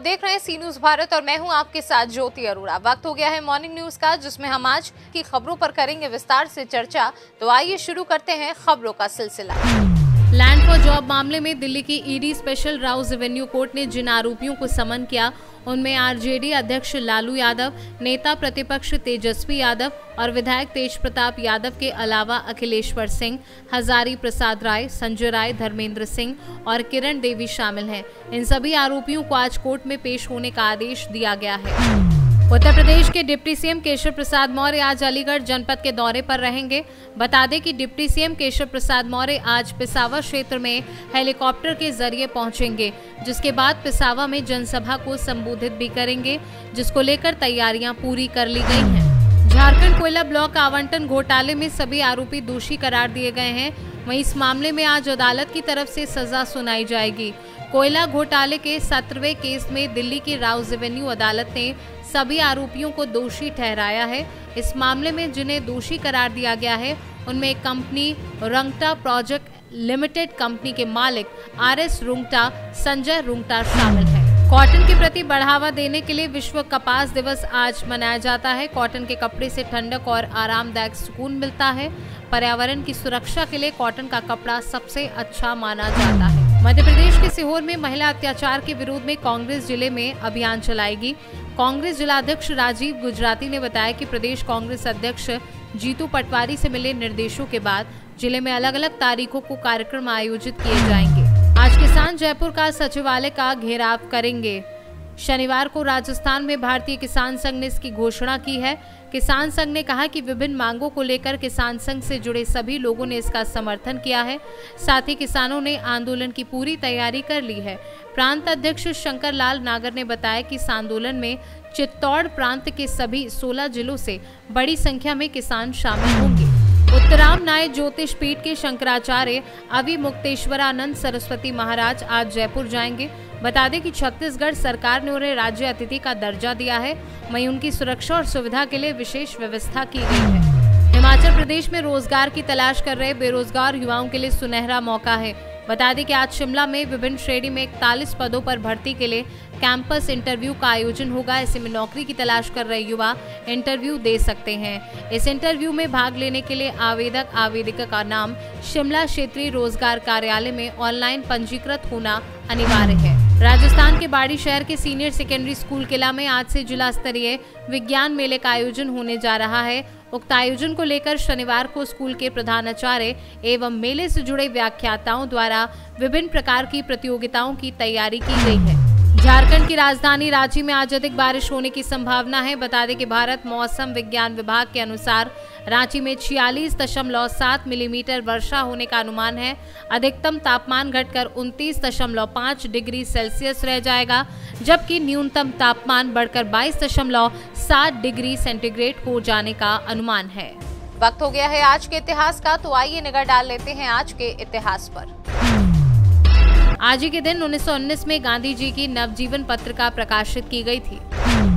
देख रहे हैं सी न्यूज भारत और मैं हूं आपके साथ ज्योति अरोड़ा। वक्त हो गया है मॉर्निंग न्यूज का, जिसमें हम आज की खबरों पर करेंगे विस्तार से चर्चा। तो आइए शुरू करते हैं खबरों का सिलसिला। लैंड फॉर जॉब मामले में दिल्ली की ED special Rouse Avenue court ने जिन आरोपियों को समन किया उनमें आरजेडी अध्यक्ष लालू यादव, नेता प्रतिपक्ष तेजस्वी यादव और विधायक तेज प्रताप यादव के अलावा अखिलेश्वर सिंह, हजारी प्रसाद राय, संजय राय, धर्मेंद्र सिंह और किरण देवी शामिल हैं। इन सभी आरोपियों को आज कोर्ट में पेश होने का आदेश दिया गया है। उत्तर प्रदेश के डिप्टी सीएम केशव प्रसाद मौर्य आज अलीगढ़ जनपद के दौरे पर रहेंगे। बता दें कि डिप्टी सीएम केशव प्रसाद मौर्य आज पिसावा क्षेत्र में हेलीकॉप्टर के जरिए पहुंचेंगे, जिसके बाद पिसावा में जनसभा को संबोधित भी करेंगे, जिसको लेकर तैयारियां पूरी कर ली गई हैं। झारखंड कोयला ब्लॉक आवंटन घोटाले में सभी आरोपी दोषी करार दिए गए हैं। वहीं इस मामले में आज अदालत की तरफ से सजा सुनाई जाएगी। कोयला घोटाले के 17वें केस में दिल्ली की राउस रेवेन्यू अदालत ने सभी आरोपियों को दोषी ठहराया है। इस मामले में जिन्हें दोषी करार दिया गया है उनमें एक company Rungta project limited company के मालिक आरएस रुंगटा, संजय रुंगटा शामिल है। कॉटन के प्रति बढ़ावा देने के लिए विश्व कपास दिवस आज मनाया जाता है। कॉटन के कपड़े से ठंडक और आरामदायक सुकून मिलता है। पर्यावरण की सुरक्षा के लिए कॉटन का कपड़ा सबसे अच्छा माना जाता है। मध्य प्रदेश के सीहोर में महिला अत्याचार के विरोध में कांग्रेस जिले में अभियान चलाएगी। कांग्रेस जिलाध्यक्ष राजीव गुजराती ने बताया कि प्रदेश कांग्रेस अध्यक्ष जीतू पटवारी से मिले निर्देशों के बाद जिले में अलग अलग तारीखों को कार्यक्रम आयोजित किए जाएंगे। आज किसान जयपुर का सचिवालय का घेराव करेंगे। शनिवार को राजस्थान में भारतीय किसान संघ ने इसकी घोषणा की है। किसान संघ ने कहा कि विभिन्न मांगों को लेकर किसान संघ से जुड़े सभी लोगों ने इसका समर्थन किया है। साथ ही किसानों ने आंदोलन की पूरी तैयारी कर ली है। प्रांत अध्यक्ष शंकर लाल नागर ने बताया कि इस आंदोलन में चित्तौड़ प्रांत के सभी 16 जिलों से बड़ी संख्या में किसान शामिल होंगे। उत्तराम न्याय ज्योतिष पीठ के शंकराचार्य अविमुक्तेश्वरानंद सरस्वती महाराज आज जयपुर जाएंगे। बता दें कि छत्तीसगढ़ सरकार ने उन्हें राज्य अतिथि का दर्जा दिया है। वहीं उनकी सुरक्षा और सुविधा के लिए विशेष व्यवस्था की गई है। हिमाचल प्रदेश में रोजगार की तलाश कर रहे बेरोजगार युवाओं के लिए सुनहरा मौका है। बता दें कि आज शिमला में विभिन्न श्रेणी में 41 पदों पर भर्ती के लिए कैंपस इंटरव्यू का आयोजन होगा। ऐसे में नौकरी की तलाश कर रहे युवा इंटरव्यू दे सकते हैं। इस इंटरव्यू में भाग लेने के लिए आवेदक आवेदिका का नाम शिमला क्षेत्रीय रोजगार कार्यालय में ऑनलाइन पंजीकृत होना अनिवार्य है। राजस्थान के बाड़ी शहर के सीनियर सेकेंडरी स्कूल किला में आज से जिला स्तरीय विज्ञान मेले का आयोजन होने जा रहा है। उक्त आयोजन को लेकर शनिवार को स्कूल के प्रधानाचार्य एवं मेले से जुड़े व्याख्याताओं द्वारा विभिन्न प्रकार की प्रतियोगिताओं की तैयारी की गई है। झारखंड की राजधानी रांची में आज अधिक बारिश होने की संभावना है। बता दें कि भारत मौसम विज्ञान विभाग के अनुसार रांची में 46.7 मिलीमीटर वर्षा होने का अनुमान है। अधिकतम तापमान घटकर 29.5 डिग्री सेल्सियस रह जाएगा, जबकि न्यूनतम तापमान बढ़कर 22.7 डिग्री सेंटीग्रेड हो जाने का अनुमान है। वक्त हो गया है आज के इतिहास का, तो आइए निगाह डाल लेते हैं आज के इतिहास पर। आज ही के दिन 1919 में गांधी जी की नवजीवन पत्रिका प्रकाशित की गई थी।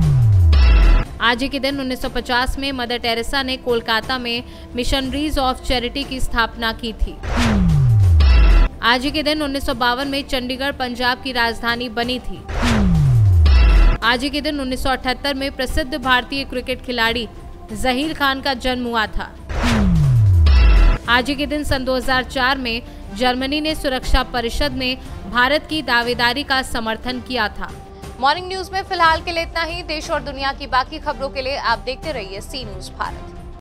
आज ही के दिन 1950 में मदर टेरेसा ने कोलकाता में मिशनरीज ऑफ चैरिटी की स्थापना की थी। आज ही के दिन 1952 में चंडीगढ़ पंजाब की राजधानी बनी थी। आज ही के दिन 1978 में प्रसिद्ध भारतीय क्रिकेट खिलाड़ी जहीर खान का जन्म हुआ था। आज ही के दिन सन 2004 में जर्मनी ने सुरक्षा परिषद में भारत की दावेदारी का समर्थन किया था। मॉर्निंग न्यूज में फिलहाल के लिए इतना ही। देश और दुनिया की बाकी खबरों के लिए आप देखते रहिए सी न्यूज भारत।